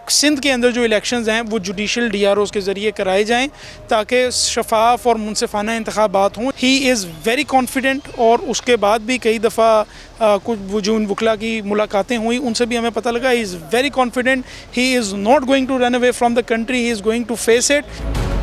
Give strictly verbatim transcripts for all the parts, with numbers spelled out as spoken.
सिंध के अंदर जो इलेक्शंस हैं वो जुडिशल डी आर ओज़ के ज़रिए कराए जाएँ ताकि शफाफ और मुनसिफाना इंतखाबात हों। ही इज़ वेरी कॉन्फिडेंट और उसके बाद भी कई दफ़ा कुछ जो वकला की मुलाकातें हुई उनसे भी हमें पता लगा he is very confident, he is not going to run away from the country, he is going to face it.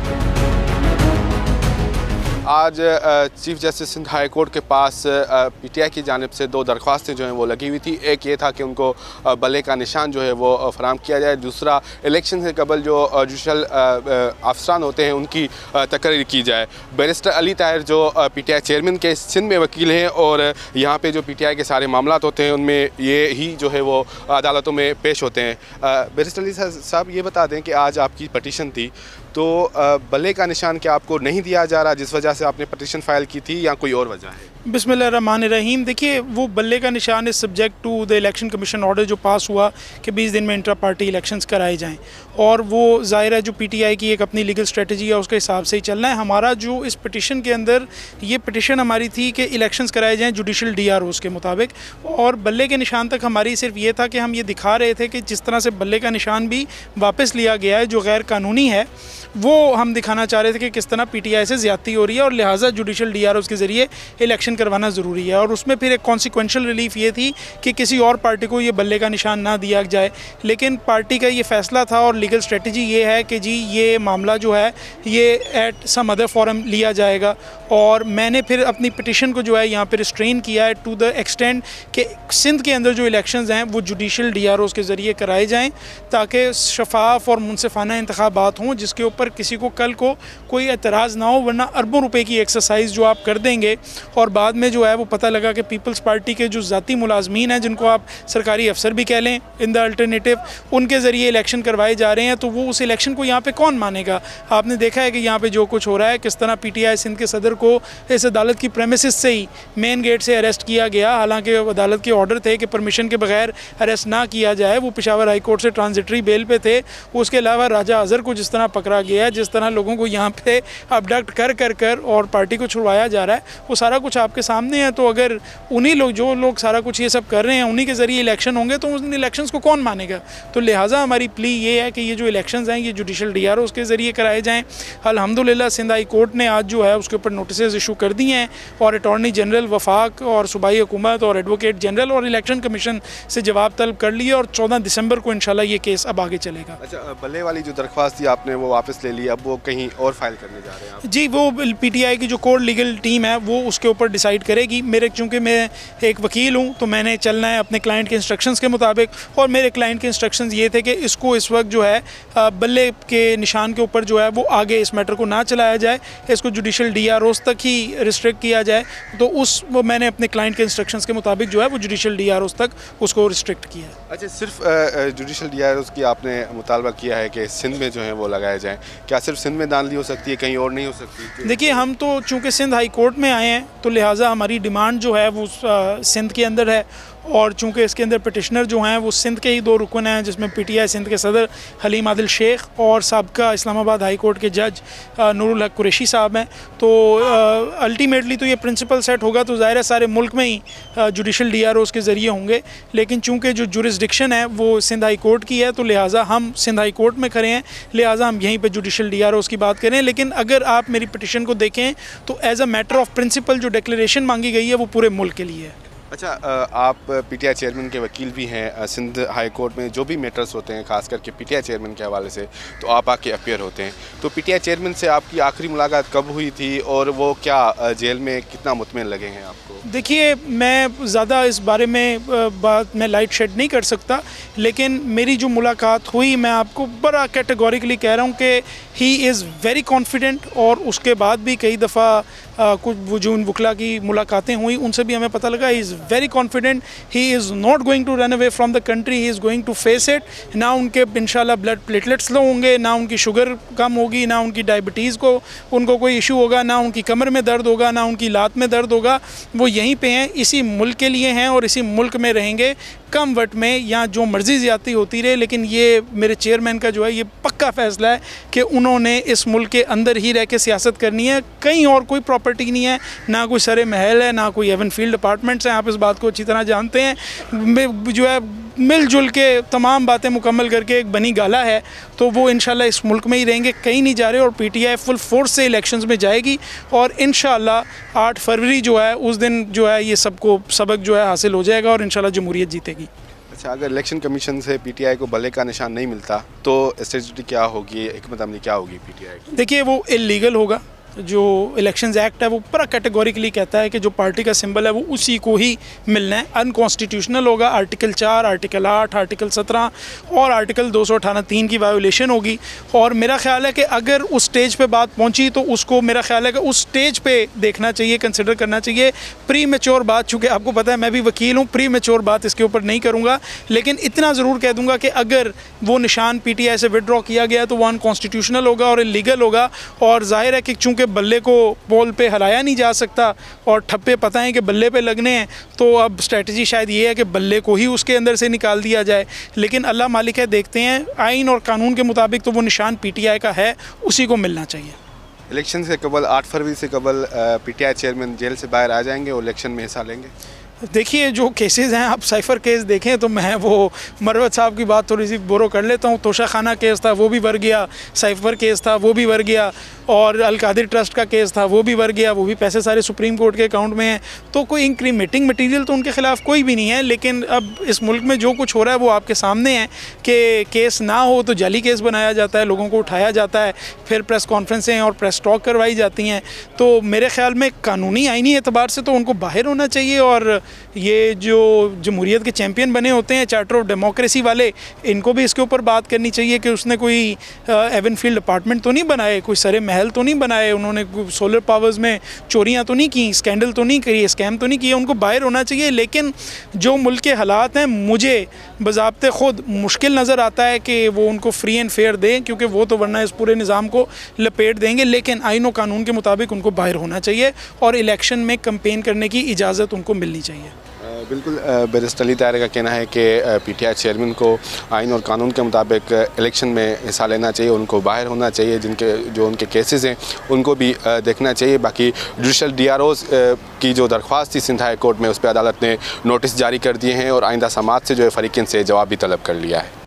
आज chief justice Sindh high court के पास पीटीआई की जानिब से दो दरख्वास्तें जो हैं वो लगी हुई थी। एक ये था कि उनको बल्ले का निशान जो है वो फराम किया जाए, दूसरा इलेक्शन से कबल जो जुडिशल अफसरान होते हैं उनकी तकरीर की जाए। बैरिस्टर अली ताहिर जो पीटीआई चेयरमैन के सिंध में वकील हैं और यहाँ पे जो पीटीआई के सारे मामलात होते हैं उनमें ये ही जो है वो अदालतों में पेश होते हैं। बैरिस्टर अली साहब ये बता दें कि आज आपकी पटिशन थी, तो बल्ले का निशान क्या आपको नहीं दिया जा रहा जिस वजह से आपने पटिशन फाइल की थी या कोई और वजह है? बिस्मिल्लाहिर्रहमानिर्रहीम। देखिए, वो बल्ले का निशान इस subject to the election commission order जो पास हुआ कि बीस दिन में इंट्रा पार्टी इलेक्शंस कराए जाएं, और वो ज़ाहिर है जो पीटीआई की एक अपनी लीगल स्ट्रेटजी है उसके हिसाब से ही चलना है। हमारा जो इस पटिशन के अंदर ये पटिशन हमारी थी कि इलेक्शंस कराए जाएँ जुडिशल डी आर ओज़ के मुताबिक, और बल्ले के निशान तक हमारी सिर्फ ये था कि हम ये दिखा रहे थे कि जिस तरह से बल्ले का निशान भी वापस लिया गया है जो गैर कानूनी है, वो हम दिखाना चाह रहे थे कि किस तरह पीटीआई से ज़्यादती हो रही है और लिहाजा जुडिशल डी आर ओज़ के ज़रिए इलेक्शन करवाना ज़रूरी है। और उसमें फिर एक कॉन्सिक्वेंशल रिलीफ ये थी कि किसी और पार्टी को ये बल्ले का निशान ना दिया जाए, लेकिन पार्टी का ये फ़ैसला था और लीगल स्ट्रेटजी ये है कि जी ये मामला जो है ये एट सम अदर फोरम लिया जाएगा। और मैंने फिर अपनी पिटिशन को जो है यहाँ पर रिस्ट्रेन किया है टू द एक्सटेंड कि सिंध के अंदर जो इलेक्शंस हैं वो जुडिशल डी आर ओज़ के ज़रिए कराए जाएँ ताकि शफाफ और मुनसिफाना इंतखाबात हों जिसके ऊपर किसी को कल को कोई एतराज़ ना हो, वरना अरबों रुपए की एक्सरसाइज जो आप कर देंगे और बाद में जो है वो पता लगा कि पीपल्स पार्टी के जो ज़ाती मुलाजमीन हैं जिनको आप सरकारी अफसर भी कह लें इन द अल्टरनेटिव, उनके ज़रिए इलेक्शन करवाए जा रहे हैं, तो वो उस इलेक्शन को यहाँ पे कौन मानेगा? आपने देखा है कि यहाँ पे जो कुछ हो रहा है, किस तरह पीटीआई सिंध के सदर को इस अदालत की प्रेमिसेस से ही मेन गेट से अरेस्ट किया गया, हालांकि अदालत के ऑर्डर थे कि परमिशन के बगैर अरेस्ट ना किया जाए। वो पेशावर हाई कोर्ट से ट्रांजिटरी बेल पे थे। उसके अलावा राजा अजहर को जिस तरह पकड़ा गया, जिस तरह लोगों को यहाँ पे अबडक्ट कर कर कर और पार्टी को छुड़वाया जा रहा है, वो सारा कुछ आपके सामने है। तो अगर उन्हीं लोग जो लोग सारा कुछ ये सब कर रहे हैं उन्हीं के ज़रिए इलेक्शन होंगे तो उन इलेक्शंस को कौन मानेगा? तो लिहाजा हमारी प्ली ये है कि ये जो इलेक्शंस हैं ये जुडिशल डी आर ओज़ के ज़रिए कराए जाएँ। अल्हम्दुलिल्लाह सिंध हाई कोर्ट ने आज जो है उसके ऊपर नोटिस इशू कर दिए हैं और अटॉर्नी जनरल वफाक और सूबाई हुकूमत और एडवोकेट जनरल और इलेक्शन कमीशन से जवाब तलब कर लिए और चौदह दिसंबर को इंशाल्लाह ये केस अब आगे चलेगा। अच्छा, बल्ले वाली जो दरख्वास्त थी आपने वो वापस ले ली, अब वो कहीं और फाइल करने जा रहे हैं? जी, वो पीटीआई की जो कोर लीगल टीम है वो उसके ऊपर डिसाइड करेगी। मेरे चूँकि मैं एक वकील हूँ तो मैंने चलना है अपने क्लाइंट के इंस्ट्रक्शंस के मुताबिक, और मेरे क्लाइंट के इंस्ट्रक्शंस ये थे कि इसको इस वक्त जो है बल्ले के निशान के ऊपर जो है वो आगे इस मैटर को ना चलाया जाए, इसको जुडिशल डी आर ओज़ तक ही रिस्ट्रिक्ट किया जाए। तो उस वो मैंने अपने क्लाइंट के इंस्ट्रक्शंस के मुताबिक जो है वो जुडिशल डी आर ओज़ तक उसको रिस्ट्रिक्ट किया है। अच्छा, सिर्फ जुडिशल डी आर ओज़ की आपने मुतालबा किया है कि सिंध में जो है वो लगाए जाएँ, क्या सिर्फ सिंध में दान ली हो सकती है, कहीं और नहीं हो सकती? देखिए, हम तो चूँकि सिंध हाई कोर्ट में आए हैं तो लिहाजा हमारी डिमांड जो है वो सिंध के अंदर है, और चूँकि इसके अंदर पिटिशनर जो हैं वो सिंध के ही दो रुकन हैं जिसमें पीटीआई सिंध के सदर हलीम आदिल शेख और साबका इस्लामाबाद हाई कोर्ट के जज नूरुल हक कुरैशी साहब हैं। तो अल्टीमेटली तो ये प्रिंसिपल सेट होगा तो ज़ाहिर है सारे मुल्क में ही जुडिशल डी आर ओज़ के ज़रिए होंगे, लेकिन चूँकि जो जुरिस्डिक्शन है वो सिंध हाई कोर्ट की है तो लिहाजा हम सिंध हाई कोर्ट में खड़े हैं, लिहाजा हम यहीं पर जुडिशल डी आर ओज़ की बात करें। लेकिन अगर आप मेरी पिटिशन को देखें तो as a matter of principle जो डिक्लेरेशन मांगी गई है वो पूरे मुल्क के लिए है। अच्छा, आप पीटीआई चेयरमैन के वकील भी हैं। सिंध हाई कोर्ट में जो भी मैटर्स होते हैं खास करके पीटीआई चेयरमैन के हवाले से तो आप आके अपीयर होते हैं, तो पीटीआई चेयरमैन से आपकी आखिरी मुलाकात कब हुई थी और वो क्या जेल में कितना मुतमिन लगे हैं आपको? देखिए, मैं ज़्यादा इस बारे में बात मैं लाइट शेड नहीं कर सकता, लेकिन मेरी जो मुलाकात हुई मैं आपको बड़ा कैटेगोरिकली कह रहा हूँ कि ही इज़ वेरी कॉन्फिडेंट, और उसके बाद भी कई दफ़ा कुछ जो वकला की मुलाकातें हुई उनसे भी हमें पता लगा he is very confident, he is not going to run away from the country, he is going to face it. ना उनके इंशाल्लाह ब्लड प्लेटलेट्स लो होंगे, ना उनकी शुगर कम होगी, ना उनकी डायबिटीज़ को उनको कोई इशू होगा, ना उनकी कमर में दर्द होगा, ना उनकी लात में दर्द होगा। वो यहीं पे हैं, इसी मुल्क के लिए हैं और इसी मुल्क में रहेंगे, कम वक्त में या जो मर्जी ज़्यादती होती रहे। लेकिन ये मेरे चेयरमैन का जो है ये पक्का फ़ैसला है कि उन्होंने इस मुल्क के अंदर ही रह के सियासत करनी है, कहीं और कोई प्रॉपर्टी नहीं है, ना कोई सरे महल है, ना कोई एवन फील्ड अपार्टमेंट्स हैं। आप इस बात को अच्छी तरह जानते हैं। जो है मिलजुल के तमाम बातें मुकम्मल करके एक बनी गाला है, तो वो इंशाल्लाह इस मुल्क में ही रहेंगे, कहीं नहीं जा रहे। और पीटीआई फुल फोर्स से इलेक्शंस में जाएगी और इंशाल्लाह आठ फरवरी जो है उस दिन जो है ये सबको सबक जो है हासिल हो जाएगा और इंशाल्लाह जमहूरियत जीतेगी। अच्छा, अगर इलेक्शन कमीशन से पीटीआई को भले का निशान नहीं मिलता तो स्ट्रेटजी क्या होगी, हिकमत अमली क्या होगी पीटीआई की? देखिए, वो इलीगल होगा। जो इलेक्शंस एक्ट है वो पूरा कैटेगोरिकली कहता है कि जो पार्टी का सिंबल है वो उसी को ही मिलना है। अनकॉन्स्टिट्यूशनल होगा। आर्टिकल चार, आर्टिकल आठ, आर्टिकल सत्रह और आर्टिकल दो सौ अठारह तीन की वायोलेशन होगी। और मेरा ख्याल है कि अगर उस स्टेज पे बात पहुंची तो उसको मेरा ख्याल है कि उस स्टेज पे देखना चाहिए, कंसिडर करना चाहिए। प्री मेच्योर बात, चूँकि आपको पता है मैं भी वकील हूँ, प्री मेच्योर बात इसके ऊपर नहीं करूँगा, लेकिन इतना ज़रूर कह दूँगा कि अगर वो निशान पीटीआई से विड्रॉ किया गया तो वो अनकॉन्स्टिट्यूशनल होगा और इलीगल होगा। और जाहिर है कि चूँकि बल्ले को बॉल पे हलाया नहीं जा सकता और ठप्पे पता है कि बल्ले पे लगने हैं, तो अब स्ट्रेटजी शायद ये है कि बल्ले को ही उसके अंदर से निकाल दिया जाए। लेकिन अल्लाह मालिक है, देखते हैं। आइन और कानून के मुताबिक तो वो निशान पीटीआई का है, उसी को मिलना चाहिए। इलेक्शन से कबल आठ फरवरी से कबल पीटीआई चेयरमैन जेल से बाहर आ जाएंगे और इलेक्शन में हिस्सा लेंगे? देखिए, जो केसेस हैं, आप साइफ़र केस देखें तो मैं वो मरवत साहब की बात थोड़ी सी बोरो कर लेता हूँ। तोशा खाना केस था, वो भी भर गया। साइफ़र केस था, वो भी भर गया। और अलकादिर ट्रस्ट का केस था, वो भी भर गया। वो भी पैसे सारे सुप्रीम कोर्ट के अकाउंट में हैं। तो कोई इंक्रीमेटिंग मटीरियल तो उनके ख़िलाफ़ कोई भी नहीं है। लेकिन अब इस मुल्क में जो कुछ हो रहा है वो आपके सामने है कि केस ना हो तो जाली केस बनाया जाता है, लोगों को उठाया जाता है, फिर प्रेस कॉन्फ्रेंसें और प्रेस टॉक करवाई जाती हैं। तो मेरे ख़्याल में कानूनी आइनी एतबार से तो उनको बाहर होना चाहिए। और ये जो जमहूरियत के चैम्पियन बने होते हैं, चार्टर ऑफ डेमोक्रेसी वाले, इनको भी इसके ऊपर बात करनी चाहिए कि उसने कोई एवनफील्ड अपार्टमेंट तो नहीं बनाए, कोई सरे महल तो नहीं बनाए, उन्होंने सोलर पावर्स में चोरियां तो नहीं की, स्कैंडल तो नहीं करी, स्कैम तो नहीं किए। उनको बाहर होना चाहिए। लेकिन जो मुल्क के हालात हैं, मुझे बज़ाब्ते ख़ुद मुश्किल नज़र आता है कि वो उनको फ्री एंड फेयर दें, क्योंकि वो तो वरना इस पूरे निज़ाम को लपेट देंगे। लेकिन आइन और कानून के मुताबिक उनको बाहर होना चाहिए और इलेक्शन में कैंपेन करने की इजाज़त उनको मिलनी चाहिए। बिल्कुल, बैरिस्टर अली ताहिर का कहना है कि पीटीआई चेयरमैन को आइन और कानून के मुताबिक इलेक्शन में हिस्सा लेना चाहिए, उनको बाहर होना चाहिए। जिनके जो उनके केसेस हैं उनको भी देखना चाहिए। बाकी जुडिशल डी आर ओज़ की जो दरख्वास्त थी सिंध हाई कोर्ट में, उस पर अदालत ने नोटिस जारी कर दिए हैं और आइंदा समात से जो है फ़रीक़ैन से जवाब भी तलब कर लिया है।